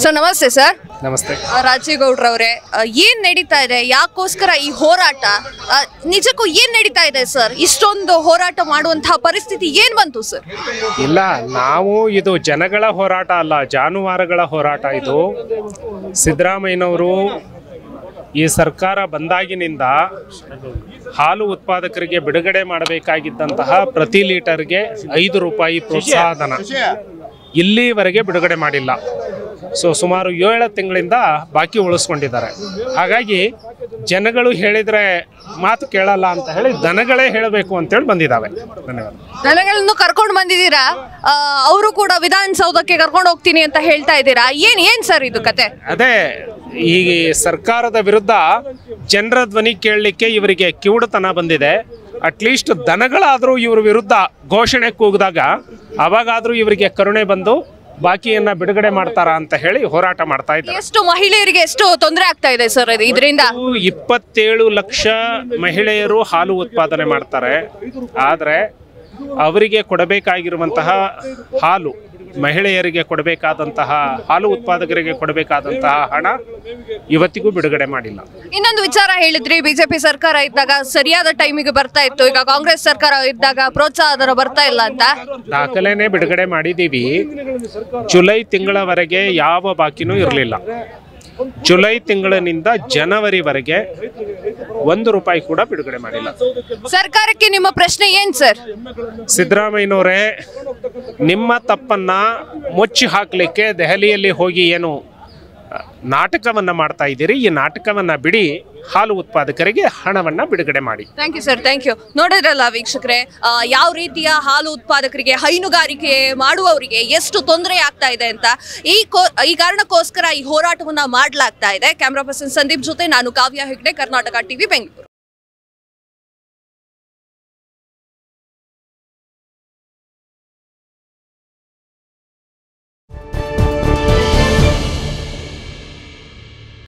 Sir ನಮಸ್ತೆ sir. ನಮಸ್ತೆ. ರಾಜೇಗೌಡ್ರವ್ರೆ, ಏನ್ ನಡೀತಾ ಇದೆ, ಯಾಕೋಸ್ಕರ ಈ ಹೋರಾಟ, ನಿಜಕ್ಕೂ ಏನ್ ನಡೀತಾ ಇದೆ ಸರ್? ಇಷ್ಟೊಂದು ಹೋರಾಟ ಮಾಡುವಂತಹ ಪರಿಸ್ಥಿತಿ ಏನ್ ಬಂತು ಸರ್? ಇಲ್ಲ, ನಾವು ಇದು ಜನಗಳ ಹೋರಾಟ ಅಲ್ಲ, ಜಾನುವಾರುಗಳ ಹೋರಾಟ. ಇದು ಸಿದ್ದರಾಮಯ್ಯನವರು ಈ ಸರ್ಕಾರ ಬಂದಾಗಿನಿಂದ ಹಾಲು ಉತ್ಪಾದಕರಿಗೆ ಬಿಡುಗಡೆ ಮಾಡಬೇಕಾಗಿದ್ದಂತಹ ಪ್ರತಿ ಲೀಟರ್ಗೆ 5 ರೂಪಾಯಿ ಪ್ರೋತ್ಸಾಹಧನ ಇಲ್ಲಿವರೆಗೆ ಬಿಡುಗಡೆ ಮಾಡಿಲ್ಲ. ಸುಮಾರು 7 ತಿಂಗಳಿಂದ ಬಾಕಿ ಉಳಿಸ್ಕೊಂಡಿದ್ದಾರೆ. ಹಾಗಾಗಿ ಜನಗಳು ಹೇಳಿದ್ರೆ ಮಾತು ಕೇಳಲ್ಲ ಅಂತ ಹೇಳಿ ದನಗಳೇ ಹೇಳಬೇಕು ಅಂತೇಳಿ ಬಂದಿದ್ದಾವೆ. ಧನ್ಯವಾದ. ದನಗಳನ್ನು ಕರ್ಕೊಂಡು ಬಂದಿದ್ದೀರಾ, ಅವರು ಕೂಡ ವಿಧಾನಸೌಧಕ್ಕೆ ಕರ್ಕೊಂಡು ಹೋಗ್ತೀನಿ ಅಂತ ಹೇಳ್ತಾ ಇದ್ದೀರಾ. ಏನ್ ಸರ್ ಇದು ಕತೆ? ಅದೇ, ಈ ಸರ್ಕಾರದ ವಿರುದ್ಧ ಜನರ ಧ್ವನಿ ಕೇಳಲಿಕ್ಕೆ ಇವರಿಗೆ ಕಿವುಡುತನ ಬಂದಿದೆ. ಅಟ್ಲೀಸ್ಟ್ ದನಗಳಾದರೂ ಇವ್ರ ವಿರುದ್ಧ ಘೋಷಣೆ ಕೂಗಿದಾಗ ಅವಾಗಾದ್ರೂ ಇವರಿಗೆ ಕರುಣೆ ಬಂದು ಬಾಕಿಯನ್ನ ಬಿಡುಗಡೆ ಮಾಡ್ತಾರ ಅಂತ ಹೇಳಿ ಹೋರಾಟ ಮಾಡ್ತಾ ಇದ್ದಾರೆ. ಎಷ್ಟು ಮಹಿಳೆಯರಿಗೆ ಎಷ್ಟು ತೊಂದರೆ ಆಗ್ತಾ ಇದೆ ಸರ್ ಇದರಿಂದ? 27 ಲಕ್ಷ ಮಹಿಳೆಯರು ಹಾಲು ಉತ್ಪಾದನೆ ಮಾಡ್ತಾರೆ. ಆದರೆ ಅವರಿಗೆ ಕೊಡಬೇಕಾಗಿರುವಂತಹ ಹಾಲು, ಮಹಿಳೆಯರಿಗೆ ಕೊಡಬೇಕಾದಂತಹ, ಹಾಲು ಉತ್ಪಾದಕರಿಗೆ ಕೊಡಬೇಕಾದಂತಹ ಹಣ ಇವತ್ತಿಗೂ ಬಿಡುಗಡೆ ಮಾಡಿಲ್ಲ. ಇನ್ನೊಂದು ವಿಚಾರ ಹೇಳಿದ್ರಿ, ಬಿಜೆಪಿ ಸರ್ಕಾರ ಇದ್ದಾಗ ಸರಿಯಾದ ಟೈಮಿಗೆ ಬರ್ತಾ ಇತ್ತು, ಈಗ ಕಾಂಗ್ರೆಸ್ ಸರ್ಕಾರ ಇದ್ದಾಗ ಪ್ರೋತ್ಸಾಹ ಬರ್ತಾ ಇಲ್ಲ ಅಂತ. ದಾಖಲೆನೇ ಬಿಡುಗಡೆ ಮಾಡಿದ್ದೀವಿ. ಜುಲೈ ತಿಂಗಳವರೆಗೆ ಯಾವ ಬಾಕಿನೂ ಇರಲಿಲ್ಲ. ಜುಲೈ ತಿಂಗಳಿನಿಂದ ಜನವರಿವರೆಗೆ 1 ರೂಪಾಯಿ ಕೂಡ ಬಿಡುಗಡೆ ಮಾಡಿಲ್ಲ. ಸರ್ಕಾರಕ್ಕೆ ನಿಮ್ಮ ಪ್ರಶ್ನೆ ಏನ್ ಸರ್? ಸಿದ್ದರಾಮಯ್ಯನವರೇ, ನಿಮ್ಮ ತಪ್ಪನ್ನ ಮುಚ್ಚಿ ಹಾಕಲಿಕ್ಕೆ ದೆಹಲಿಯಲ್ಲಿ ಹೋಗಿ ಏನು ನಾಟಕವನ್ನ ಮಾಡ್ತಾ ಇದ್ದೀರಿ, ಈ ನಾಟಕವನ್ನ ಬಿಡಿ, ಹಾಲು ಉತ್ಪಾದಕರಿಗೆ ಹಣವನ್ನ ಬಿಡುಗಡೆ ಮಾಡಿ. Thank you sir, thank you. ನೋಡಿದ್ರಲ್ಲ ವೀಕ್ಷಕರೇ, ಯಾವ ರೀತಿಯ ಹಾಲು ಉತ್ಪಾದಕರಿಗೆ, ಹೈನುಗಾರಿಕೆ ಮಾಡುವವರಿಗೆ ಎಷ್ಟು ತೊಂದರೆ ಆಗ್ತಾ ಇದೆ ಅಂತ. ಈ ಕಾರಣಕ್ಕೋಸ್ಕರ ಈ ಹೋರಾಟವನ್ನ ಮಾಡಲಾಗ್ತಾ ಇದೆ. ಕ್ಯಾಮ್ರಾ ಪರ್ಸನ್ ಸಂದೀಪ್ ಜೊತೆ ನಾನು ಕಾವ್ಯ ಹೆಗ್ಡೆ, ಕರ್ನಾಟಕ ಟಿವಿ, ಬೆಂಗಳೂರು.